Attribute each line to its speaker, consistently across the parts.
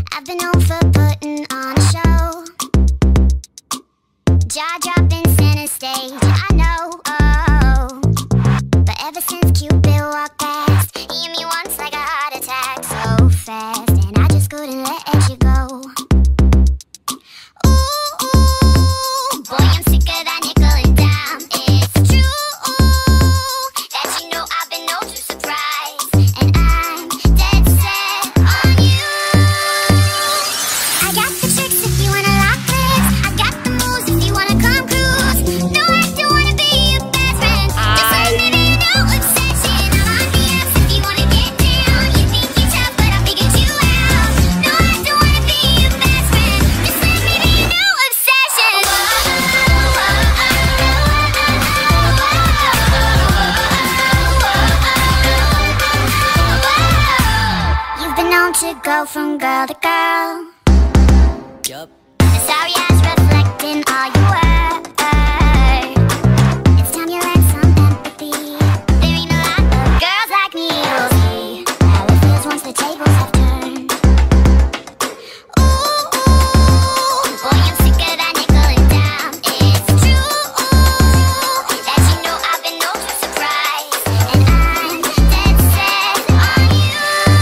Speaker 1: I've been known for putting on a show, jaw-dropping center stage, I know, oh. But ever since Cupid walked past, he hit me once like a heart attack, so fast, and I just couldn't let you go. Ooh, boy, I'm sick of that nickel and dime. It's true that you know I've been no true surprise, and I'm dead set on you. I got the tricks if you wanna lock lips, I got the moves if you wanna come cruise. No, I don't wanna be your best friend, just like maybe no obsession. I'm on the apps if you wanna get down. You think you're tough, but I figured you out. No, I don't wanna be your best friend, just like maybe no obsession. You've been known to go from girl to girl.
Speaker 2: Yup.
Speaker 1: The sorry eyes reflecting all your words. It's time you learn some empathy. There ain't a lot of girls like me. You'll see how it feels once the tables have turned. Ooh, boy, I'm sick of that nickel and dime. It's true that you know I've been no true surprise, and I'm dead set on you.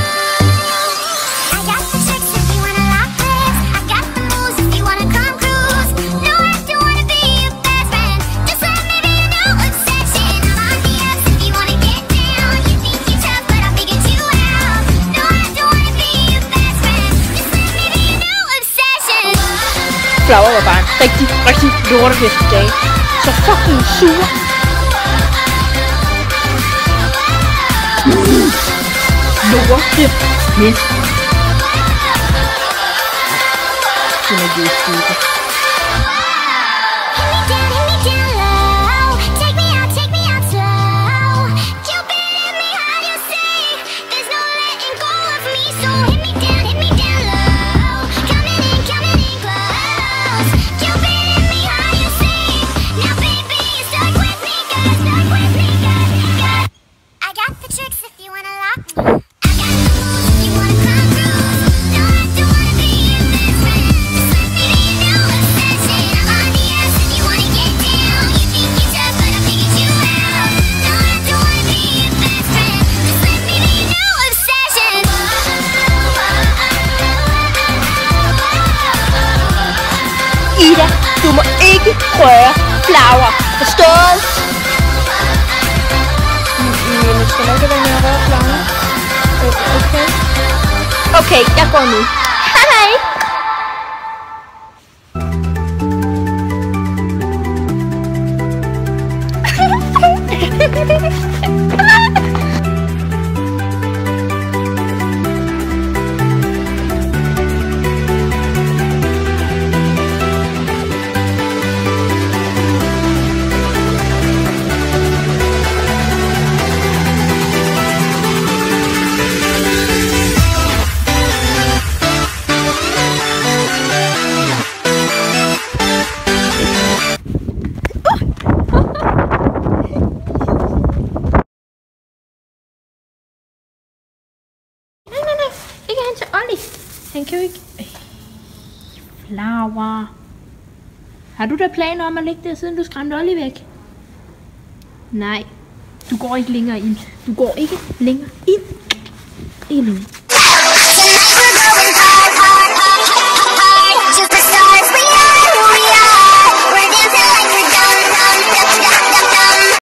Speaker 1: I got the tricks if you wanna lock lips, I got the moves if you wanna come cruise. No, I don't wanna be your best friend, just like maybe no obsession. I'm on the apps if you wanna get down. You think you're tough, but I figured you out. No, I don't wanna be your best friend, just like maybe no obsession.
Speaker 3: Flower var bare en rigtig lortefest i dag. Så fucking sur. Lortefest. Hun er lige syge.
Speaker 1: Hit me down low. Take me out slow. Cupid, hit me high, you say. There's no letting go of me, so hit me down low. Coming in close. Cupid, hit me high, you say. Now, baby, you're stuck with me, cause I got the tricks if you wanna lock me. I got the moves if you wanna come cruise. No, I don't wanna be your best friend, just like maybe no obsession. I'm on the apps if you wanna get down. You think you're tough, but I figured you out. No, I don't wanna be your best friend, just like maybe no obsession.
Speaker 3: Ida, du må ikke røre Flower. Forstået? Men det skal nok ikke være med at røre Flower. Okay. Okay, jeg går nu. Hej. Nej. Ikke han til Ollie. Han kan jo ikke... Flower. Har du da planer om at ligge der, siden du skræmte Ollie væk? Nej. Du går ikke længere ind. Du går ikke længere ind. Ikke længere.